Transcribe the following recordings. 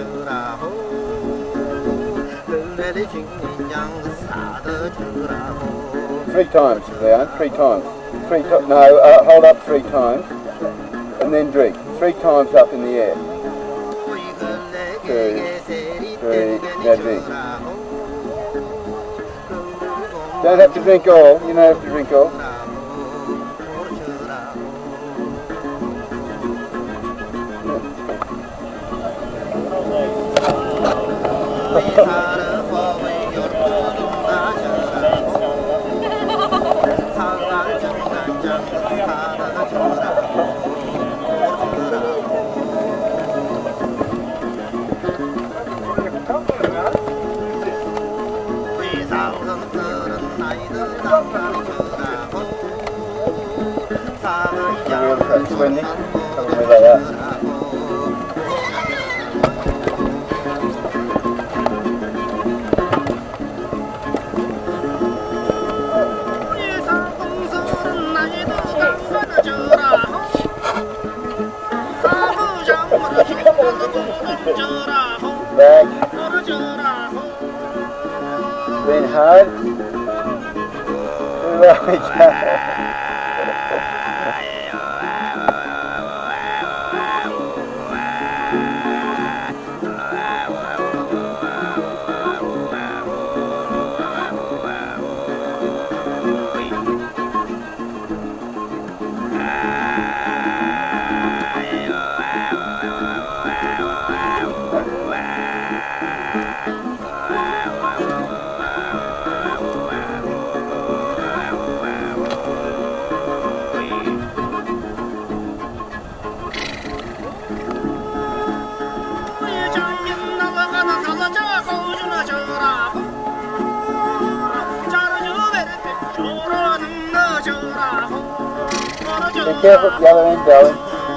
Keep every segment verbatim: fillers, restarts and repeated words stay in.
Three times, Leon, three times. Three to no, uh, hold up three times, and then drink. Three times up in the air. Two, three, now drink. Don't have to drink all, you don't have to drink all. It's windy. Come with like that. Back. Lean hard. Right. Be careful at the other end, darling.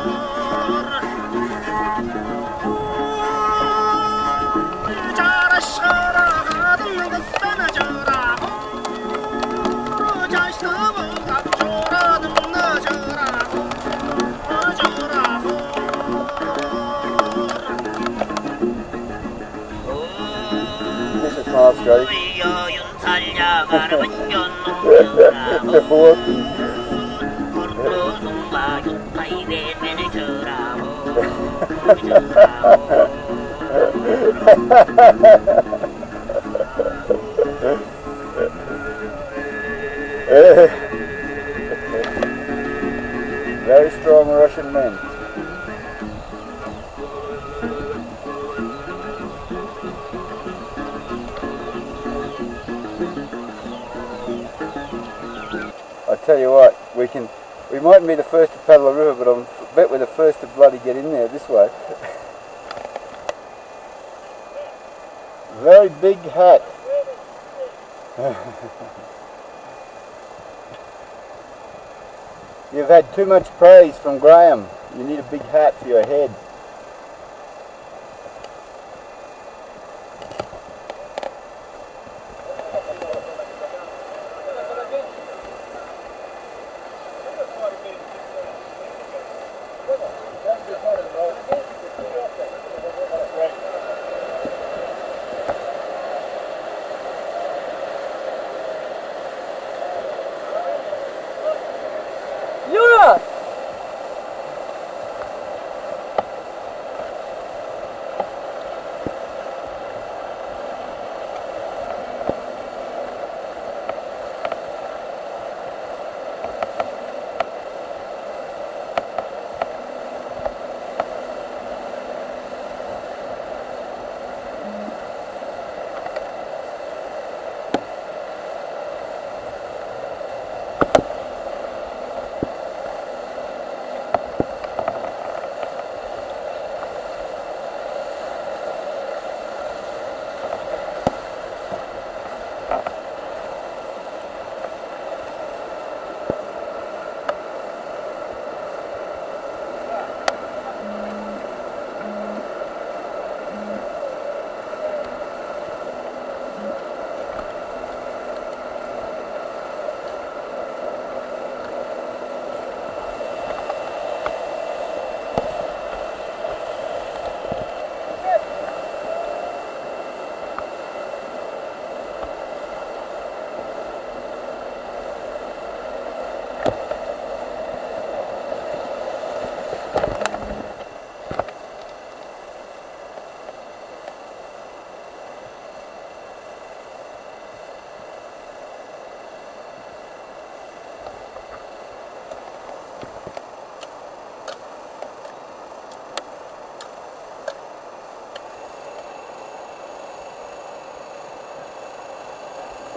This is smile, Scotty. The board. Very strong Russian men. I tell you what, we can. We mightn't be the first to paddle a river, but I bet we're the first to bloody get in there this way. Very big hat. You've had too much praise from Graham. You need a big hat for your head.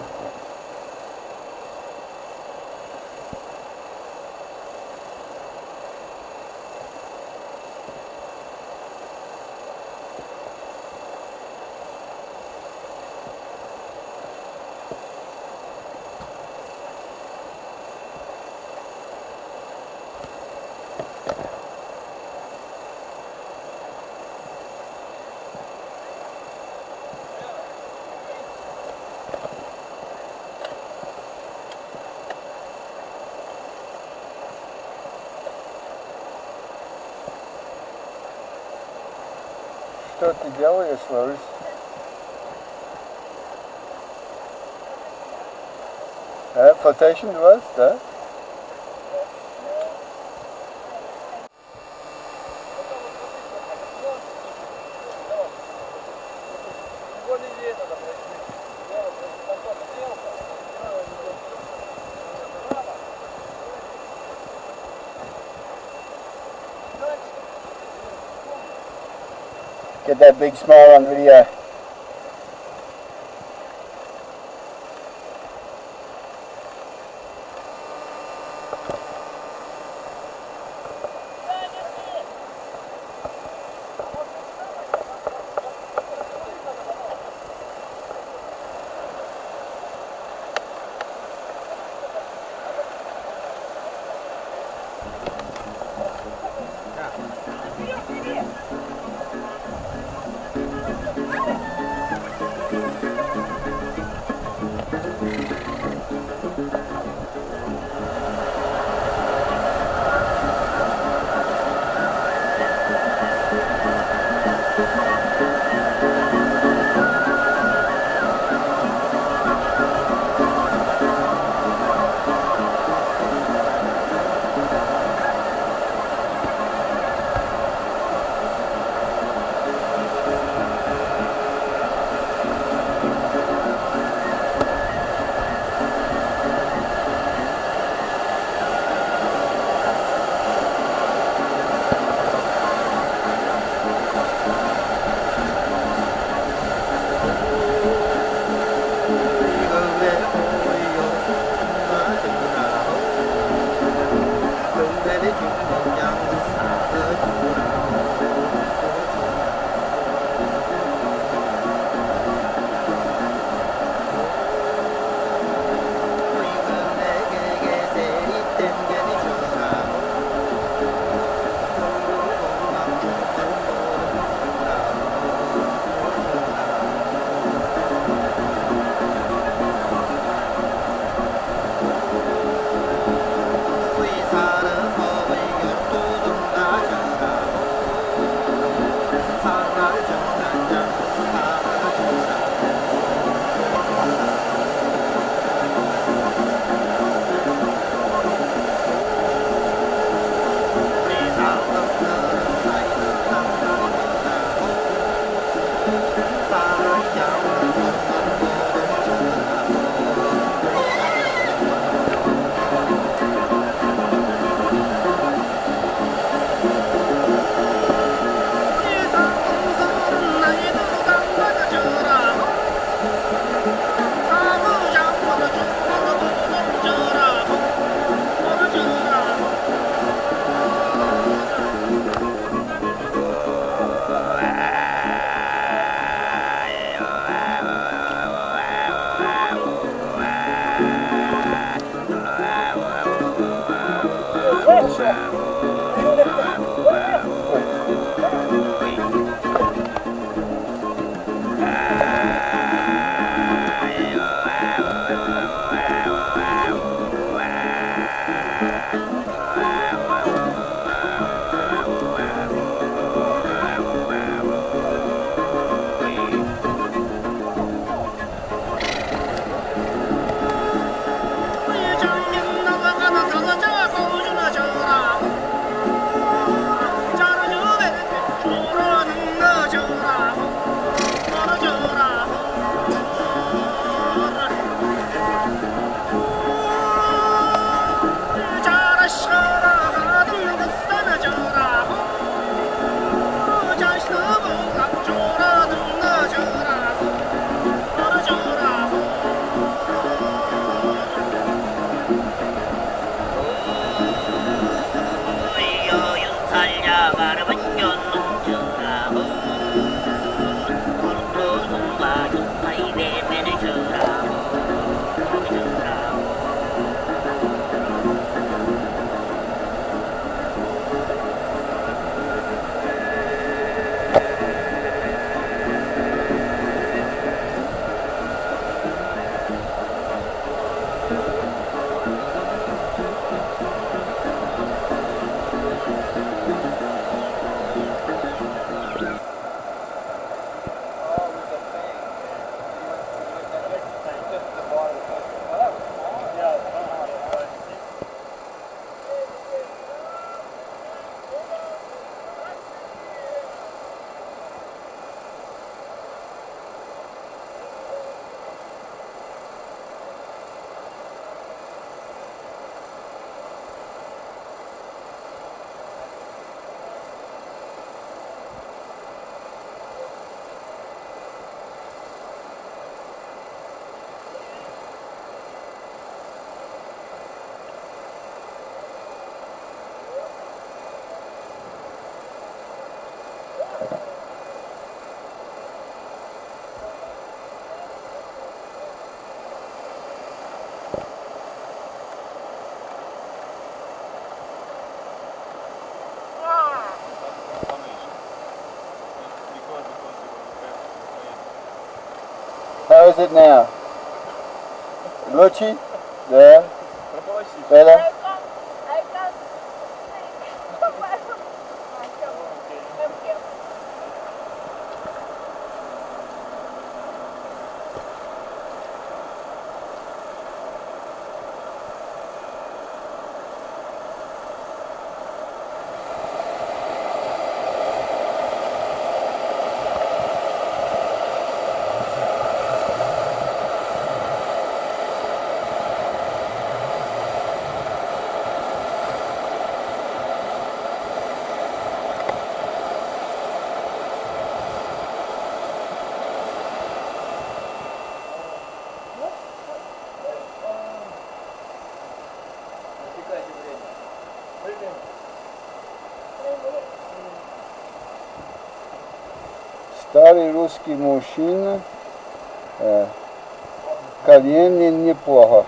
Что ты делаешь, Ларис? А, flotation was, да? Get that big smile on video. How is it now? Лучше? Да? Better? Старый русский мужчина, э, колени неплохо.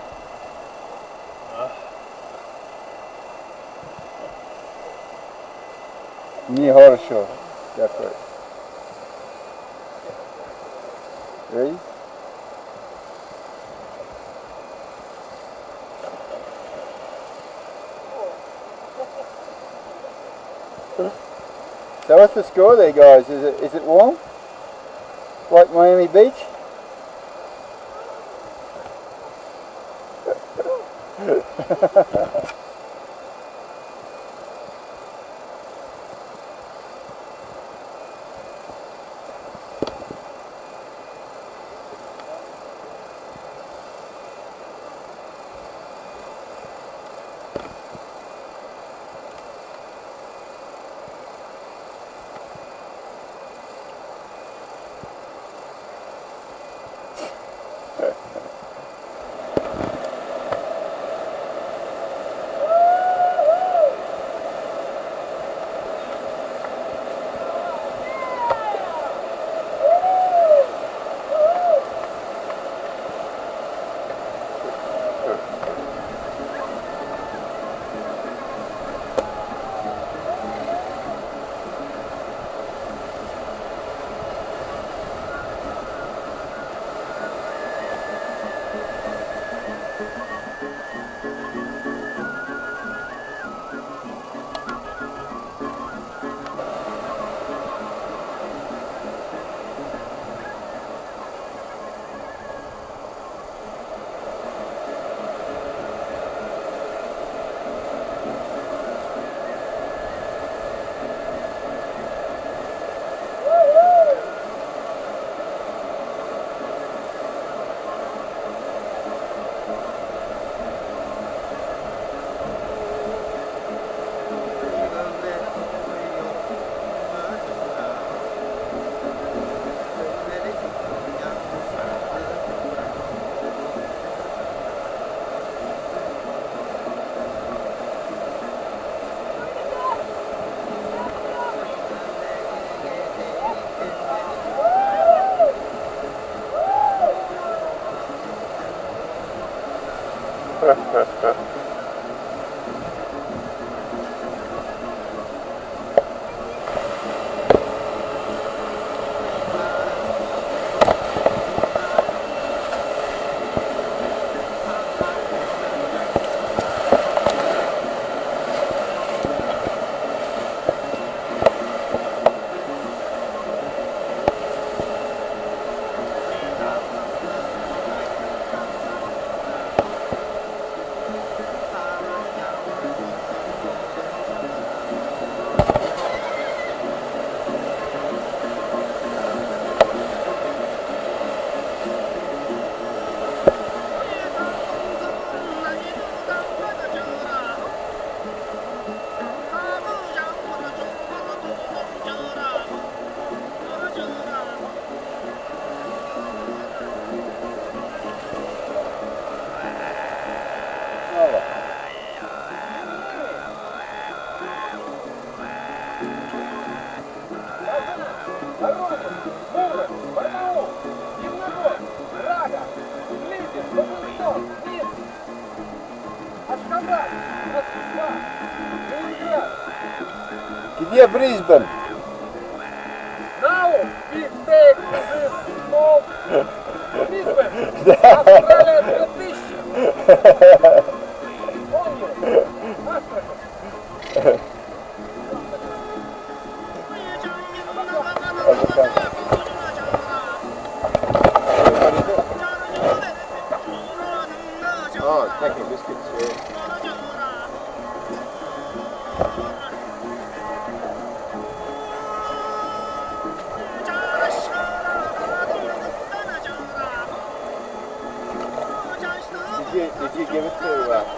Не хорошо. Дякую. Эй? So what's the score there, guys? Is it is it warm? Like Miami Beach? Где Брисбен? Now we take this smoke Oh, taking biscuits here. Did you, did you give it to uh,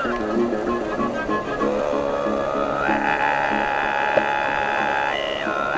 Ay,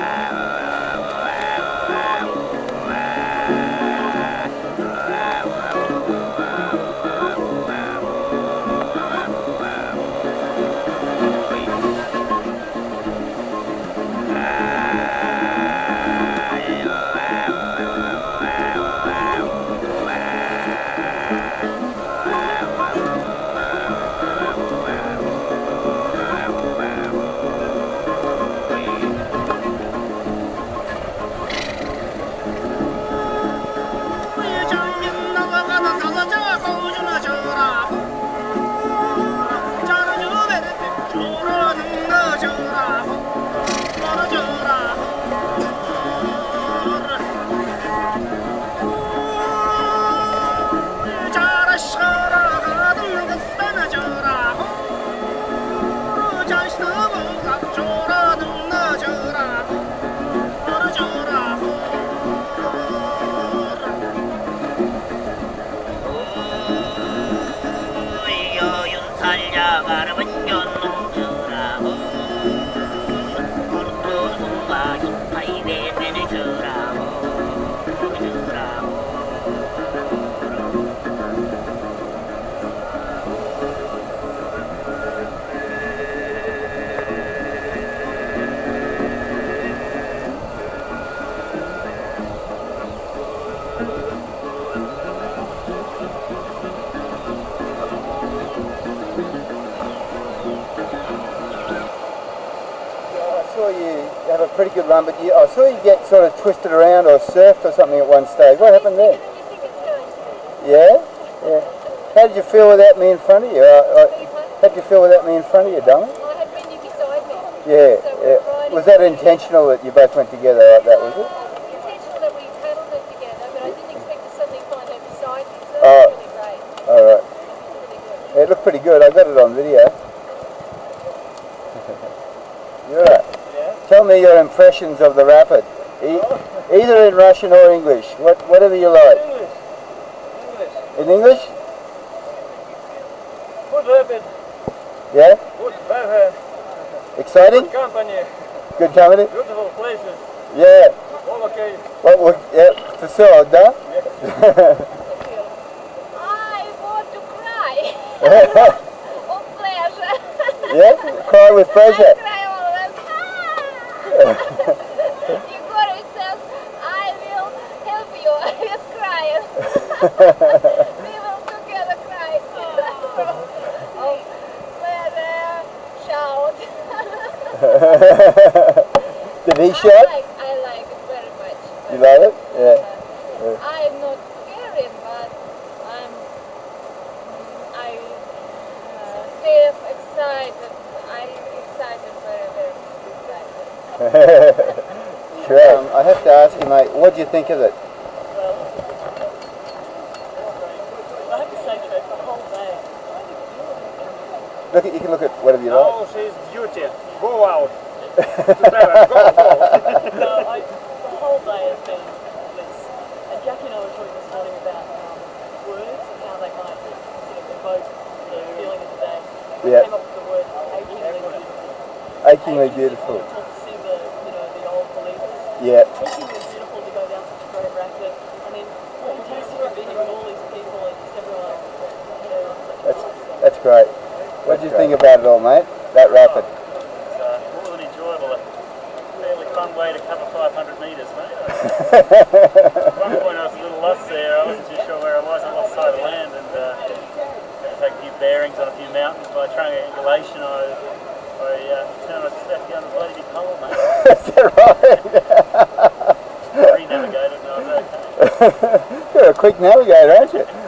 you have a pretty good run, but you, I saw you get sort of twisted around or surfed or something at one stage. What happened there? Yeah? Yeah. How did you feel without me in front of you? Uh, uh, how did you feel without me in front of you, darling? Well, I had Wendy beside me. Yeah, so yeah. Was that intentional that you both went together like that, was it? Intentional that we paddled it together, but I didn't expect to suddenly find her beside me, so that Oh. was really great. Alright. Really good. Yeah, it looked pretty good. I got it on video. You're right. Yeah. Tell me your impressions of the rapid. E either in Russian or English. What, whatever you like. English. English. In English? Good rapid. Yeah? Good weather. Exciting? Good company. Good company? Beautiful places. Yeah. All okay. What would, yeah, for sure, да? I want to cry. Of pleasure. Yeah? Cry with pleasure. I cry always. Ah! Igor says, I will help you with crying. We will together cry. Oh, pleasure, shout. Did he I shout? like, I like it very much. You love it? Yeah. Uh, I'm not scared, but I'm, I uh, feel excited. I'm excited, very, very excited. Sure. Um, I have to ask you, mate, what do you think of it? Well, I have to say, Trev, the whole day. Look at, you can look at whatever you like. Oh, she's duty. Go out. To Belin. Go, go. No, I, the whole day has been bliss. And Jackie and I were talking this morning about um, words and how they might sort of evoke the feeling of the day. We Yeah. came up with the word achingly beautiful. Achingly beautiful. To talk to see the, you know, the old believers. Yeah. Achingly beautiful to go down such a great rapid. I mean, fantastic to be here with all these people and just everyone, you know, such That's, that's great. What do you think about it all, mate? That rapid? It's uh, more than enjoyable. A fairly fun way to cover five hundred metres, mate. At one point I was a little lost there. I wasn't too sure where I was. I lost sight of land and uh, had to take a few bearings on a few mountains. By triangulation, I, I uh, turned I stepped down the bloody big hole, mate. Is that right? Re-navigated and I was okay. You're a quick navigator, aren't you?